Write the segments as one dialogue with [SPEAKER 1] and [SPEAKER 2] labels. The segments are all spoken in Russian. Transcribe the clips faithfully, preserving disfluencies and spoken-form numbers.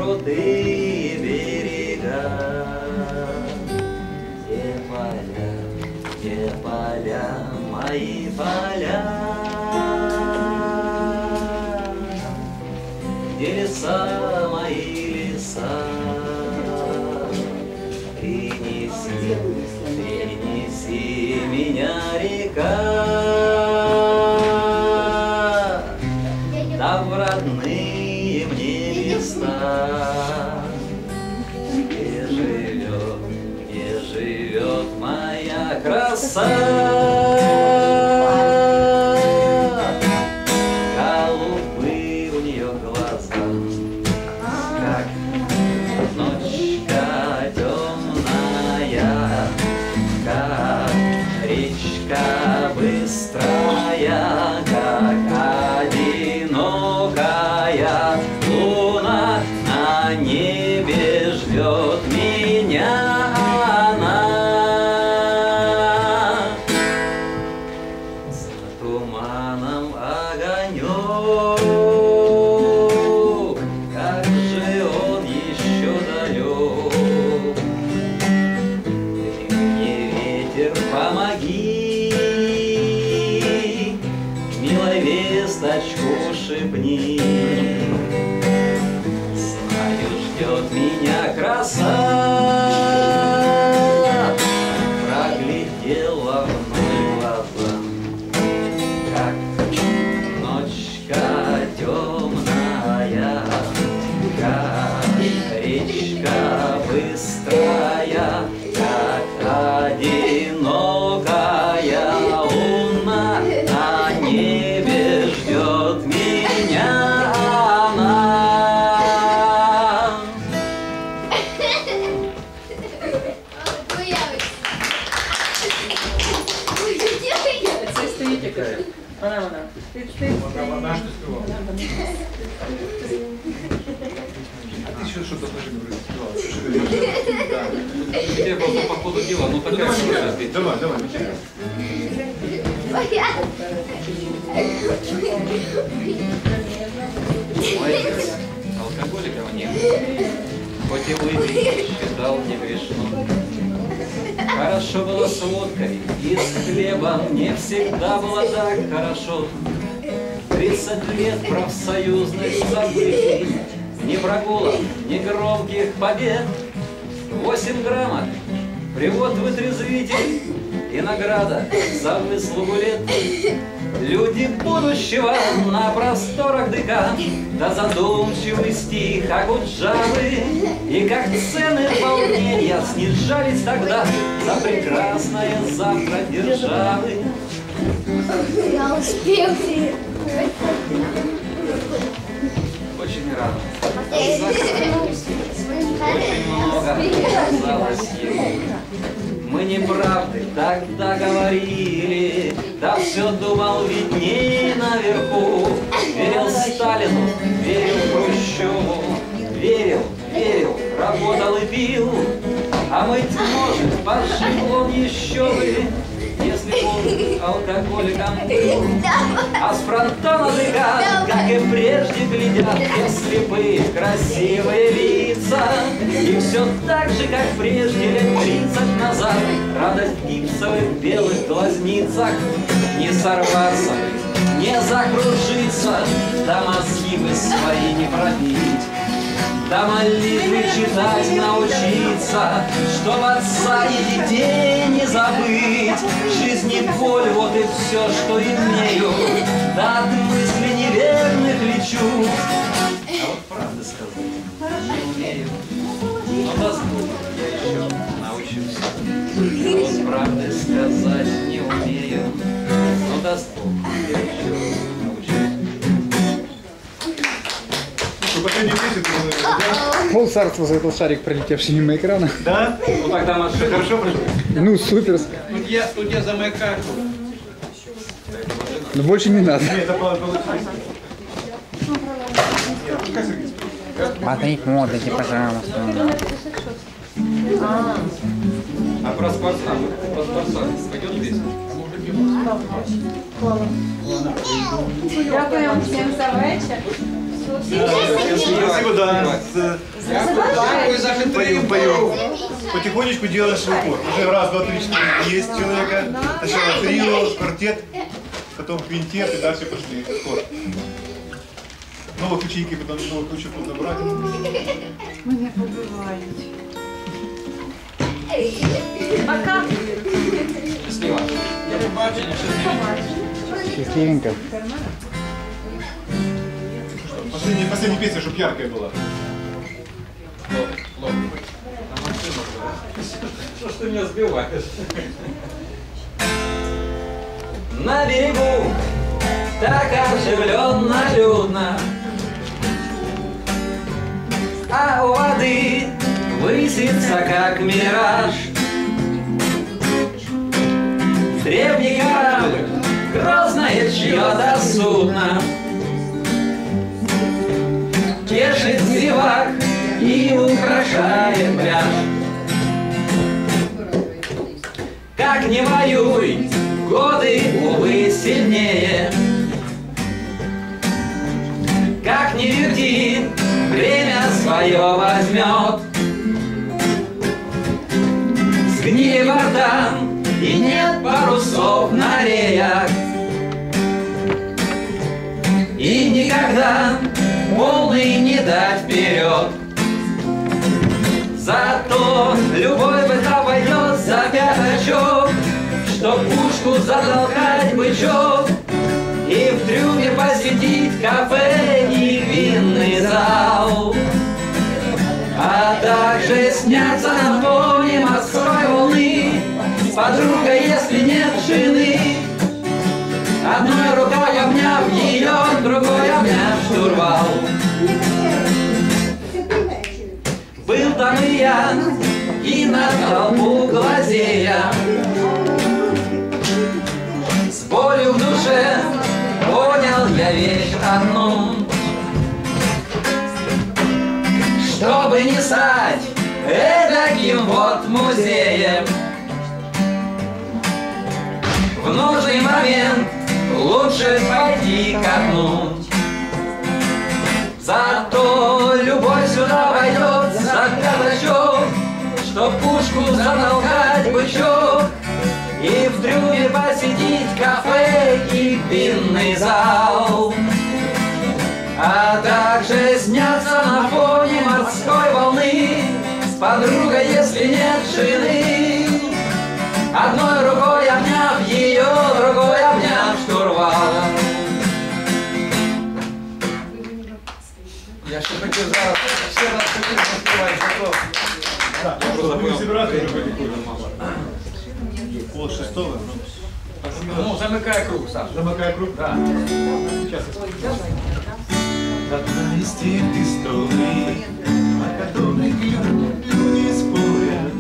[SPEAKER 1] Крутые берега, где поля, где поля, мои поля, где леса, мои леса. Принеси, принеси меня, река, да в родные мне места, где живет, где живет моя краса. Голубые у нее глаза, как ночка темная, как речка быстрая, как одинокая луна на небе ждет меня она. За туманом огонек, как же он еще далек. Ты мне, ветер, помоги, милой весточку шепни. Знаю, ждет меня краса, проглядела вновь глаза, как ночка темная, как речка быстрая, как одинокая луна на небе ждет меня она.
[SPEAKER 2] Це стоїть яка? Вона, вона. Ти, ти,
[SPEAKER 3] Вона, вона ж ти співала. А ти що, що должна говорити?
[SPEAKER 1] Тебе просто по ходу дела, ну такая сложная песня.
[SPEAKER 3] Давай, давай.
[SPEAKER 1] Молодец. Алкоголиков нет. Хоть и выпить, считал не грешно. Хорошо было с водкой и с хлебом, мне всегда было так хорошо. Тридцать лет профсоюзных событий, ни прогулов, ни громких побед. Восемь грамот, привод вытрезвитель и награда за выслугу лет. Люди будущего на просторах ДК, да задумчивый стих Акуджавы, и как цены волнения снижались тогда за прекрасное завтра державы.
[SPEAKER 4] Я успел.
[SPEAKER 1] Очень рад. Очень много казалось ему. Мы неправды тогда говорили, да все думал видней наверху. Верил Сталину, верил Хрущеву, верил, верил, работал и пил. А быть может, пожил он еще бы, если он алкоголиком был. А с фронтона ДК, как и прежде, глядят те слепые красивые лица. И все так же, как прежде, лет тридцать назад, радость в гипсовых белых глазницах. Не сорваться, не закружиться, да мозги бы свои не пробить. Да молитвы читать научиться, чтоб отца и детей не забыть. В жизни боль, вот и все, что имею, да от мыслей неверных лечу. А вот правда сказать не умею, но дозволь, я еще научусь. А вот правды сказать не умею, но дозволь, я еще научусь.
[SPEAKER 3] Последнюю песню ты знаешь, да?
[SPEAKER 5] Пол царства за этот шарик, пролетевший мимо экрана.
[SPEAKER 3] Да?
[SPEAKER 1] Ну тогда машина.
[SPEAKER 3] Хорошо прошло?
[SPEAKER 5] Ну, супер.
[SPEAKER 3] Студия, студия за мою карту.
[SPEAKER 5] Но больше не надо.
[SPEAKER 3] Нет, это получилось.
[SPEAKER 5] Смотреть модите, пожалуйста.
[SPEAKER 1] А про спортсмен, про спортсмен пойдет песня?
[SPEAKER 2] Дякую всім за вечір.
[SPEAKER 3] Спасибо, да. Поем, поем. Потихонечку делаешь свой хор. Уже раз, два, три, четыре. Есть человека. Сначала трио, квартет, потом квинтет, и дальше пошли хор. Новых учеников, потом новых учеников набрать.
[SPEAKER 2] Мене побивають. Пока.
[SPEAKER 1] Счастливо.
[SPEAKER 3] Я побачення,
[SPEAKER 5] Счастливенько.
[SPEAKER 3] Последняя, последняя песня, чтобы яркая была.
[SPEAKER 1] Что ж ты меня сбиваешь? На берегу так оживленно, людно, а у воды высится, как мираж. Древний корабль, грозное чье-то судно, тешит зевак и украшает пляж. Как не воюй, годы, увы, сильнее. Как не верти, время свое возьмет. Сгнили борта, и нет парусов на реях. И никогда полный не дать вперед. Зато любой быка пойдет за пятачок, чтоб пушку затолкать бычок и в трюме посетить кафе и винный зал. А также сняться на фоне морской волны с подругой, если нет жены. Одной рукой обняв ее, другой обняв штурвал. Был там и я, и на толпу глазея, с болью в душе понял я вещь одну: чтобы не стать эдаким вот музеем, в нужный момент лучше пойти ко дну. Зато любовь сюда войдет за пятачок, чтоб пушку затолкать бычок и в трюме посетить кафе и винный зал. А также сняться на фоне морской волны с подругой, если нет жены. Одной рукой обняв ее, другой обняв штурвал.
[SPEAKER 3] Я ще хотів зараз, ще раз хотів заспівати, готов. Так, я просто будемо зібрати вже потихоньку. Пол шестого.
[SPEAKER 1] Ну, замыкай круг, Саша.
[SPEAKER 3] Замыкай круг? Да. Сейчас я спою. Одна из тех историй, о которых люди спорят.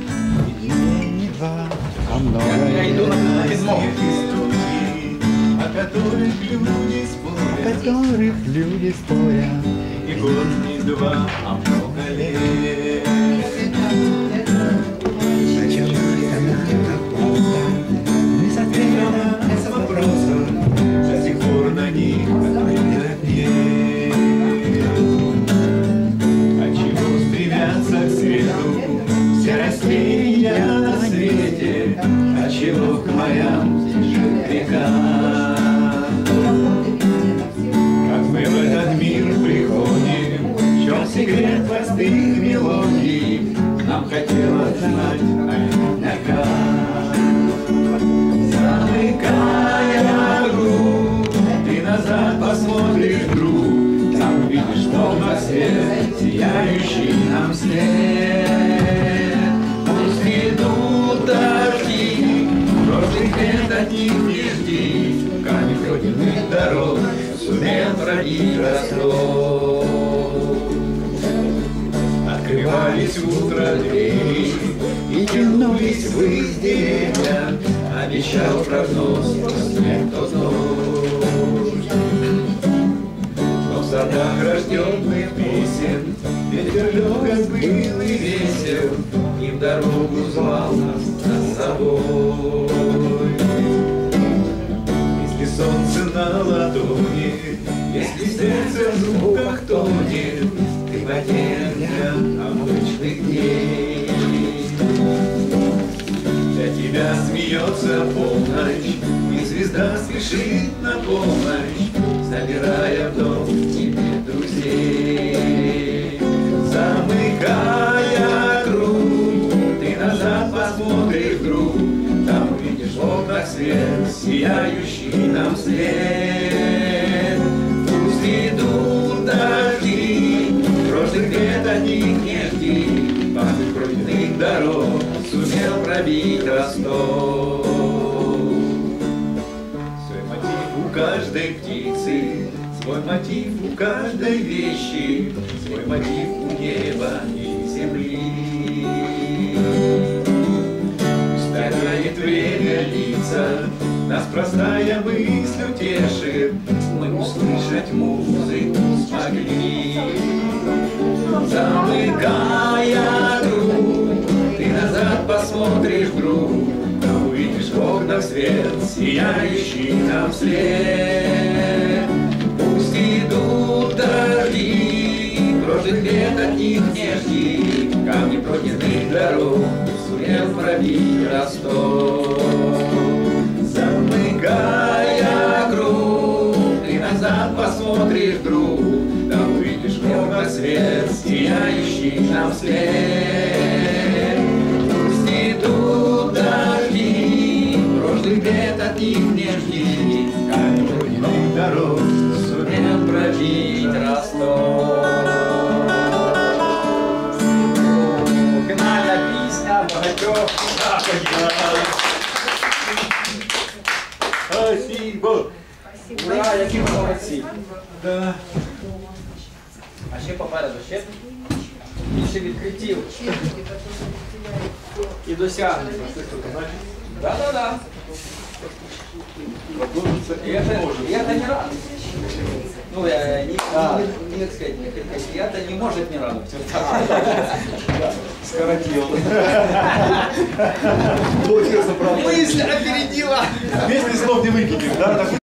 [SPEAKER 1] Я иду на подмогу.
[SPEAKER 3] О которых люди спорят.
[SPEAKER 5] О которых люди спорят.
[SPEAKER 3] И год, не два, а много лет. Не с ответом, с вопросом, до сих пор на них ответ нет. А чего стремятся к свету все растения на свете? А чего к морям течет река? Как мы в этот мир приходим, в чем секрет простых мелодий, нам хотелось знать наверняка. Замыкая круг, ты назад посмотришь вдруг, там увидишь снова свет, сияющий нам след. Пусть идут дожди, прошлых лет от них не жди, камень пройденных дорог сумел родить росток. Открывались утро двери и тянулись ввысь деревья, обещал прогноз снег тот дождь. Но в садах рожденных песен ветер легок был и весел, и в дорогу звал нас с собой. Если солнце на ладони, если сердце в звуках тонет, ты потеря обычных дней. Для тебя смеется полночь, и звезда спешит на помощь, забирая в дом тебе друзей. Замыкая круг, ты назад посмотришь вдруг, там увидишь в окнах свет, сияющий нам след. Пусть идут дожди, прошлых лет от них не жди, память пройденных дорог сумел пробить Ростов. Свой мотив у каждой птицы, свой мотив у каждой вещи, свой мотив у неба и земли. Старает время лица, нас простая мысль утешит, мы услышать музыку смогли. Замыкая круг, ты назад посмотришь вдруг, а увидишь в окнах свет, сияющий нам след. Пусть идут дожди, прошлых лет от них не жди, камни пройденных дорог сумел пробить Ростов. Замыкая круг, ты назад посмотришь вдруг, да увидишь в окнах свет, сияющий нам след. Пусть идут дожди, прошлых лет от них не жди, камни пройденных дорог сумел пробить Ростов.
[SPEAKER 1] Фінальна пісня багатьох заходів.
[SPEAKER 3] Спасибо.
[SPEAKER 1] Ура, які ви молодці.
[SPEAKER 3] Да.
[SPEAKER 1] А ще попереду, ще більше відкриттів і досягнень. Да-да-да. И это, и это не радует. Ну, я не, а. не, не, не сказать, не хотел. И это не может не радовать.
[SPEAKER 3] Скоротил.
[SPEAKER 1] Мысль опередила.
[SPEAKER 3] Песни слов не выкинешь, да?